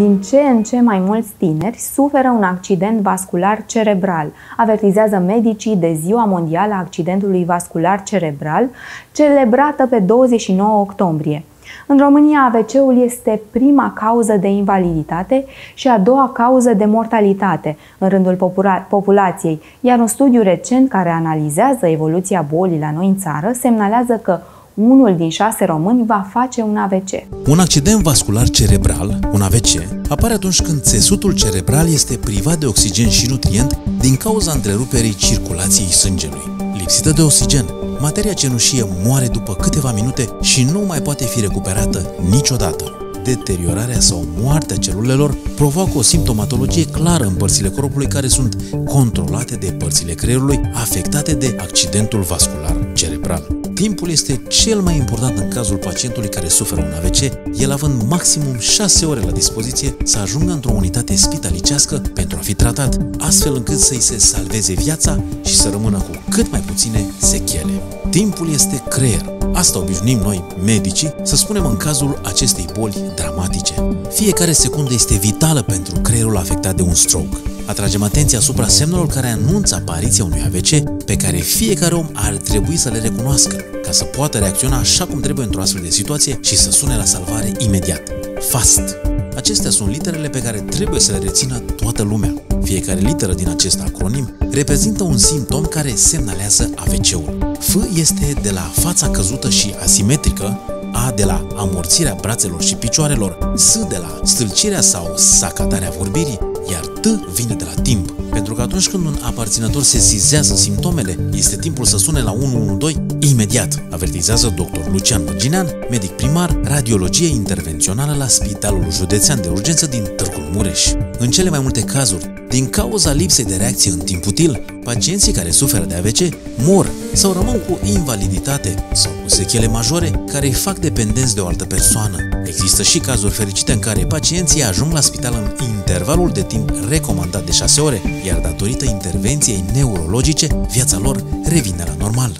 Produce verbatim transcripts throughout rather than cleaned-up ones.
Din ce în ce mai mulți tineri suferă un accident vascular cerebral, avertizează medicii de Ziua Mondială a Accidentului Vascular Cerebral, celebrată pe douăzeci și nouă octombrie. În România, A V C-ul este prima cauză de invaliditate și a doua cauză de mortalitate în rândul popula populației, iar un studiu recent care analizează evoluția bolii la noi în țară semnalează că unul din șase români va face un A V C. Un accident vascular cerebral, un A V C, apare atunci când țesutul cerebral este privat de oxigen și nutrient din cauza întreruperii circulației sângelui. Lipsită de oxigen, materia cenușie moare după câteva minute și nu mai poate fi recuperată niciodată. Deteriorarea sau moartea celulelor provoacă o simptomatologie clară în părțile corpului care sunt controlate de părțile creierului afectate de accidentul vascular cerebral. Timpul este cel mai important în cazul pacientului care suferă un A V C, el având maximum șase ore la dispoziție să ajungă într-o unitate spitalicească pentru a fi tratat, astfel încât să-i se salveze viața și să rămână cu cât mai puține sechele. Timpul este creier. Asta obișnuim noi, medicii, să spunem în cazul acestei boli dramatice. Fiecare secundă este vitală pentru creierul afectat de un stroke. Atragem atenția asupra semnelor care anunță apariția unui A V C, pe care fiecare om ar trebui să le recunoască, ca să poată reacționa așa cum trebuie într-o astfel de situație și să sune la salvare imediat. FAST. Acestea sunt literele pe care trebuie să le rețină toată lumea. Fiecare literă din acest acronim reprezintă un simptom care semnalează A V C-ul. F este de la fața căzută și asimetrică, A de la amorțirea brațelor și picioarelor, S de la stâlcirea sau sacatarea vorbirii, iar T vine de la timp. Pentru că atunci când un aparținător sesizează simptomele, este timpul să sune la unu unu doi imediat, avertizează doctor Lucian Mărginean, medic primar, radiologie intervențională la Spitalul Județean de Urgență din Târgu Mureș. În cele mai multe cazuri, din cauza lipsei de reacție în timp util, pacienții care suferă de A V C mor sau rămân cu invaliditate sau cu sechele majore care îi fac dependenți de o altă persoană. Există și cazuri fericite în care pacienții ajung la spital în intervalul de timp recomandat de șase ore, iar datorită intervenției neurologice, viața lor revine la normal.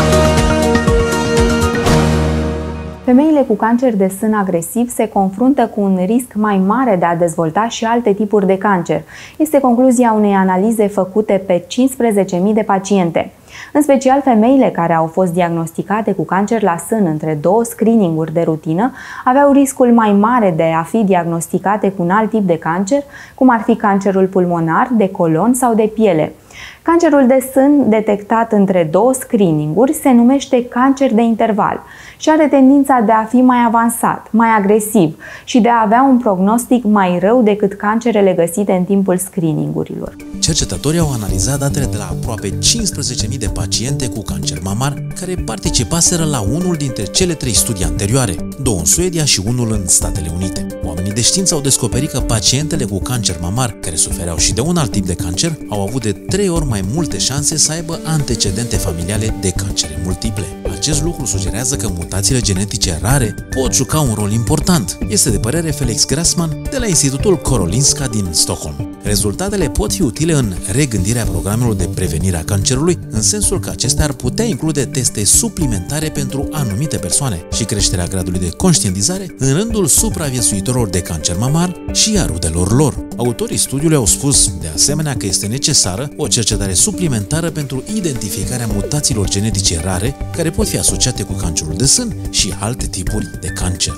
Femeile cu cancer de sân agresiv se confruntă cu un risc mai mare de a dezvolta și alte tipuri de cancer. Este concluzia unei analize făcute pe cincisprezece mii de paciente. În special, femeile care au fost diagnosticate cu cancer la sân între două screening-uri de rutină aveau riscul mai mare de a fi diagnosticate cu un alt tip de cancer, cum ar fi cancerul pulmonar, de colon sau de piele. Cancerul de sân detectat între două screening-uri se numește cancer de interval și are tendința de a fi mai avansat, mai agresiv și de a avea un prognostic mai rău decât cancerele găsite în timpul screening-urilor. Cercetătorii au analizat datele de la aproape cincisprezece mii de paciente cu cancer mamar care participaseră la unul dintre cele trei studii anterioare, două în Suedia și unul în Statele Unite. Oamenii de știință au descoperit că pacientele cu cancer mamar, care sufereau și de un alt tip de cancer, au avut de trei ori mai multe șanse să aibă antecedente familiale de cancere multiple. Acest lucru sugerează că mutațiile genetice rare pot juca un rol important, este de părere Felix Grassman de la Institutul Karolinska din Stockholm. Rezultatele pot fi utile în regândirea programelor de prevenire a cancerului, în sensul că acestea ar putea include teste suplimentare pentru anumite persoane și creșterea gradului de conștientizare în rândul supraviețuitorilor de cancer mamar și a rudelor lor. Autorii studiului au spus, de asemenea, că este necesară o cercetare suplimentară pentru identificarea mutațiilor genetice rare care pot fi asociate cu cancerul de sân și alte tipuri de cancer.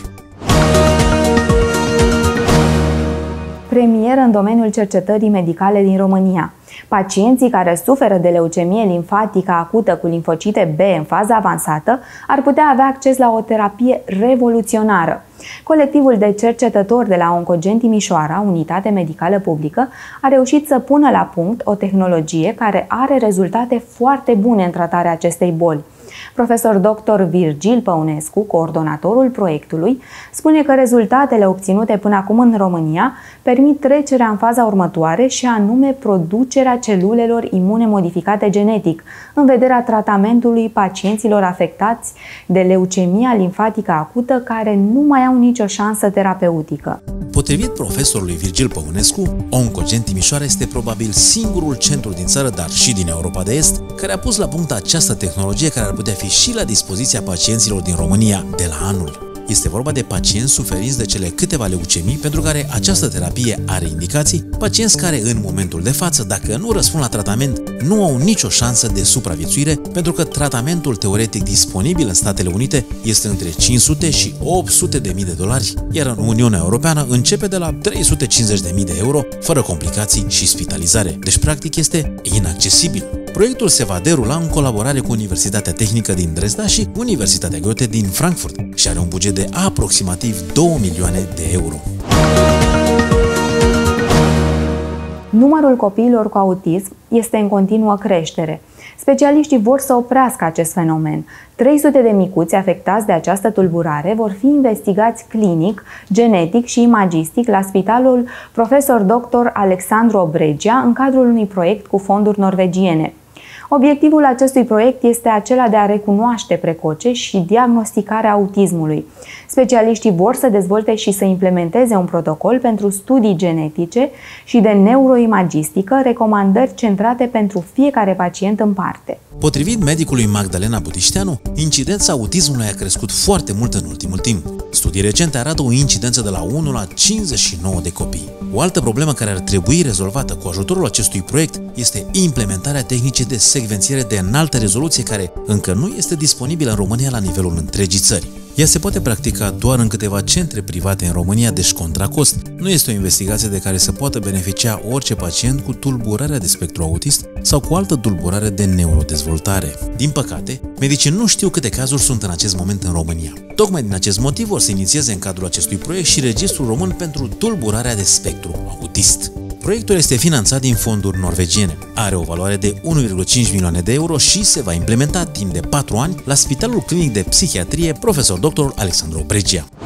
Premieră în domeniul cercetării medicale din România. Pacienții care suferă de leucemie limfatică acută cu limfocite B în fază avansată ar putea avea acces la o terapie revoluționară. Colectivul de cercetători de la Oncogen Timișoara, unitate medicală publică, a reușit să pună la punct o tehnologie care are rezultate foarte bune în tratarea acestei boli. Profesor doctor Virgil Păunescu, coordonatorul proiectului, spune că rezultatele obținute până acum în România permit trecerea în faza următoare și anume producerea celulelor imune modificate genetic în vederea tratamentului pacienților afectați de leucemia limfatică acută care nu mai au nicio șansă terapeutică. Potrivit profesorului Virgil Păunescu, Oncogen Timișoara este probabil singurul centru din țară, dar și din Europa de Est, care a pus la punct această tehnologie care ar putea fi și la dispoziția pacienților din România de la anul. Este vorba de pacienți suferiți de cele câteva leucemii pentru care această terapie are indicații, pacienți care în momentul de față, dacă nu răspund la tratament, nu au nicio șansă de supraviețuire, pentru că tratamentul teoretic disponibil în Statele Unite este între cinci sute și opt sute de mii de dolari, iar în Uniunea Europeană începe de la trei sute cincizeci de mii de euro, fără complicații și spitalizare. Deci, practic, este inaccesibil. Proiectul se va derula în colaborare cu Universitatea Tehnică din Dresda și Universitatea Goethe din Frankfurt și are un buget de aproximativ două milioane de euro. Numărul copiilor cu autism este în continuă creștere. Specialiștii vor să oprească acest fenomen. trei sute de micuți afectați de această tulburare vor fi investigați clinic, genetic și imagistic la Spitalul Profesor doctor Alexandru Obregia în cadrul unui proiect cu fonduri norvegiene. Obiectivul acestui proiect este acela de a recunoaște precoce și diagnosticarea autismului. Specialiștii vor să dezvolte și să implementeze un protocol pentru studii genetice și de neuroimagistică, recomandări centrate pentru fiecare pacient în parte. Potrivit medicului Magdalena Butișteanu, incidența autismului a crescut foarte mult în ultimul timp. Studii recente arată o incidență de la unu la cincizeci și nouă de copii. O altă problemă care ar trebui rezolvată cu ajutorul acestui proiect este implementarea tehnicii de secvențiere de înaltă rezoluție, care încă nu este disponibilă în România la nivelul întregii țări. Ea se poate practica doar în câteva centre private în România, deci contra cost. Nu este o investigație de care să poată beneficia orice pacient cu tulburarea de spectru autist sau cu altă tulburare de neurodezvoltare. Din păcate, medicii nu știu câte cazuri sunt în acest moment în România. Tocmai din acest motiv vor să inițieze în cadrul acestui proiect și Registrul Român pentru Tulburarea de Spectru Autist. Proiectul este finanțat din fonduri norvegiene, are o valoare de unu virgulă cinci milioane de euro și se va implementa timp de patru ani la Spitalul Clinic de Psihiatrie Profesor doctor Alexandru Obregia.